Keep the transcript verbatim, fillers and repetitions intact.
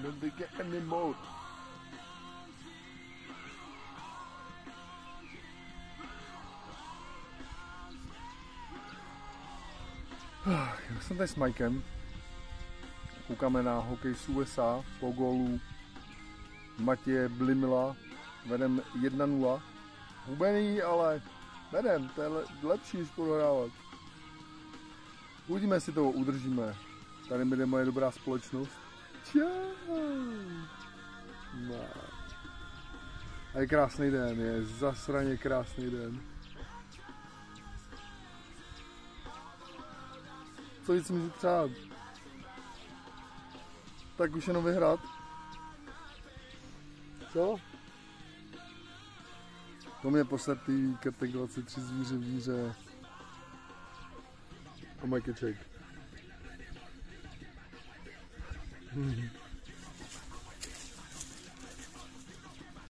don't think get any more. Já jsem tady s Mikem. Koukáme na hokej z U S A po gólu Matěje Blimila. Vedem jedna nula. Hubený, ale vedem, to je lepší, než prohrávat. Uvidíme, jestli toho udržíme. Tady bude moje dobrá společnost. Čau. No. A je krásný den, je zasraně krásný den. Co víc můžu přát? Tak už jenom vyhrát. Co? To mě posratý Katek dvacet tři zvíře víře. A Majkeček.